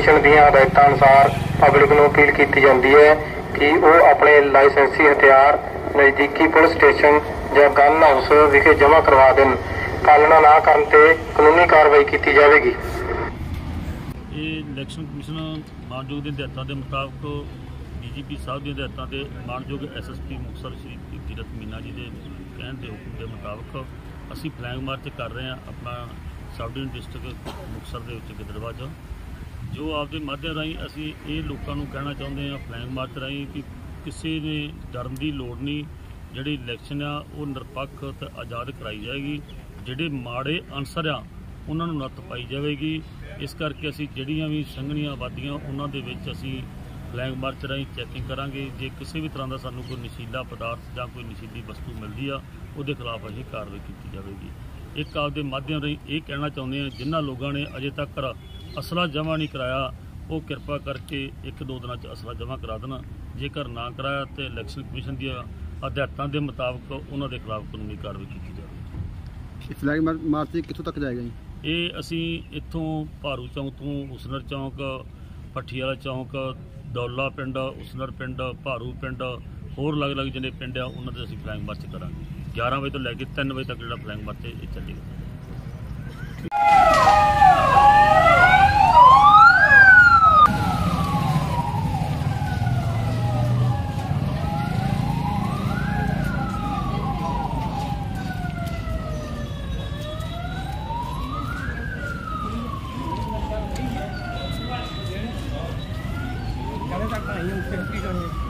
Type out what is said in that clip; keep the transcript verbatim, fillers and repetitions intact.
Commission ਦੀਆਂ ਹਦਾਇਤਾਂ ਅਨੁਸਾਰ ਪਬਲਿਕ ਨੂੰ ਅਪੀਲ ਕੀਤੀ ਜਾਂਦੀ ਹੈ कि वो अपने लाइसेंसी हथियार नज़दीकी पुलिस स्टेशन या गन हाउस विखे जमा करवा दें। पालना ना करने ते कानूनी कार्रवाई की जाएगी। ये इलैक्शन कमिशन मानयोग के हिदायतों के मुताबिक डी जी पी साहब की हिदायतों के मानयोग S S P Muktsar Shri Tirath Meena ji के कहने के हुक्म के मुताबिक असी फ्लैग मार्च कर रहे हैं अपना सब डिवीजन डिस्ट्रिक्ट मुक्तसर के गिद्दड़वा च। जो आपके माध्यम राही असी ये लोगों को कहना चाहते हैं फ्लैग मार्च राही कि किसी ने डरन की लोड़ नहीं, जिहड़ी इलैक्शन आ वो निरपक्ष ते आज़ाद कराई जाएगी। जिहड़े माड़े अनसर आ उन्होंने नत्थ पाई जाएगी। इस करके असी जिहड़ियां भी संघणियां आबादियां उन्हां दे विच असी फ्लैग मार्च राही चैकिंग करांगे। जे किसी भी तरह का सानू कोई नशीला पदार्थ जां कोई नशीली वस्तु मिलती आ उहदे खिलाफ असी कार्रवाई की जाएगी। एक आपके माध्यम राही ये कहना चाहते हैं जिन्होंने लोगों ने अजे तक असला जमा नहीं कराया वो कृपा करके एक दो दिन असला जमा करा देना। जेकर ना कराया तो इलैक्शन कमिशन दी हदायतों के मुताबिक उन्होंने खिलाफ कानूनी कार्रवाई की जाएगी। फ्लैग मार्च कितों तक जाएगा जी? ये असी इत्थों भारू चौंक तो उसनर चौंक, भट्ठी वाला चौंक, दौला पिंड, उसनर पिंड, भारू पिंड, होर अलग अलग जिन्हें पिंड आ उन्होंने असी फ्लैग मार्च करांगे। ग्यारह बजे तो लैके तीन बजे तक जो फ्लैग मार्च चलेगा। Kalau tak tahu, kita pergi